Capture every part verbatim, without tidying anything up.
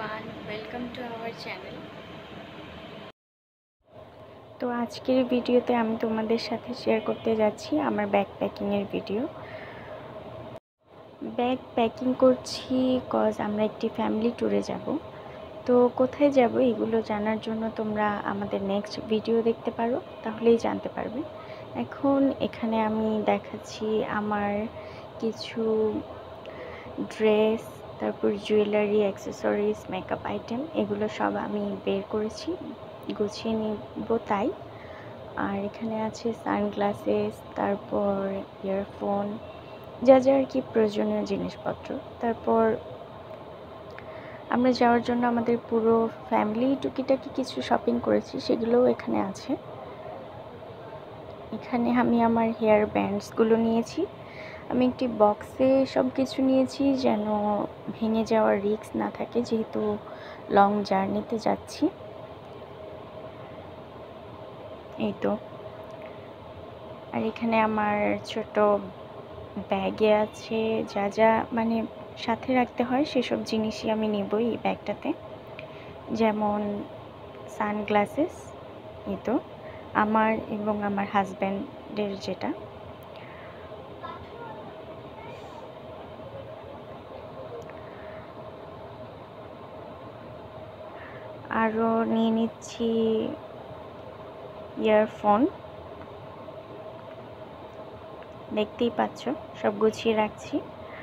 everyone, welcome to our channel. তো আজকের ভিডিওতে আমি তোমাদের সাথে শেয়ার করতে যাচ্ছি আমার ব্যাগ প্যাকিংয়ের ভিডিও। ব্যাগ প্যাকিং করছি কজ আমরা একটি ফ্যামিলি ট্যুরে যাব। তো কোথায় যাব এগুলো জানার জন্য তোমরা আমাদের নেক্সট ভিডিও দেখতে পারো, তাহলেই জানতে পারবে। এখন এখানে আমি দেখাচ্ছি আমার কিছু ড্রেস, তারপর জুয়েলারি, অ্যাক্সেসরিজ, মেকআপ আইটেম, এগুলো সব আমি বের করেছি, গুছিয়ে নিব তাই। আর এখানে আছে সানগ্লাসেস, তারপর ইয়ারফোন, যা যা আর কি প্রয়োজনীয় জিনিসপত্র। তারপর আমরা যাওয়ার জন্য আমাদের পুরো ফ্যামিলি টুকিটাকি কিছু শপিং করেছি, সেগুলোও এখানে আছে। এখানে আমি আমার হেয়ার ব্যান্ডসগুলো নিয়েছি। আমি একটি বক্সে সব কিছু নিয়েছি যেন ভেঙে যাওয়ার রিস্ক না থাকে, যেহেতু লং জার্নিতে যাচ্ছি। এই তো। আর এখানে আমার ছোট ব্যাগে আছে যা যা মানে সাথে রাখতে হয় সেসব জিনিসই আমি নেবই এই ব্যাগটাতে, যেমন সানগ্লাসেস, এই তো আমার এবং আমার হাজব্যান্ডের যেটা। আরও নিয়ে নিচ্ছি ইয়ারফোন, দেখতেই পাচ্ছ সব গুছিয়ে রাখছি।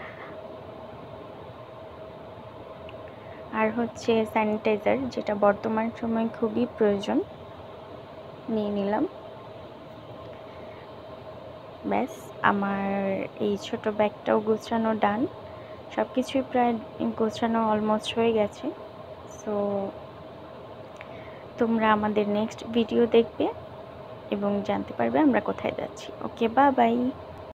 আর হচ্ছে স্যানিটাইজার, যেটা বর্তমান সময় খুবই প্রয়োজন, নিয়ে নিলাম। ব্যাস, আমার এই ছোট ব্যাগটাও গোছানো ডান, সব কিছুই প্রায় গোছানো অলমোস্ট হয়ে গেছে। সো তোমরা আমাদের নেক্সট ভিডিও দেখবে এবং জানতে পারবে আমরা কোথায় যাচ্ছি। Okay, bye by.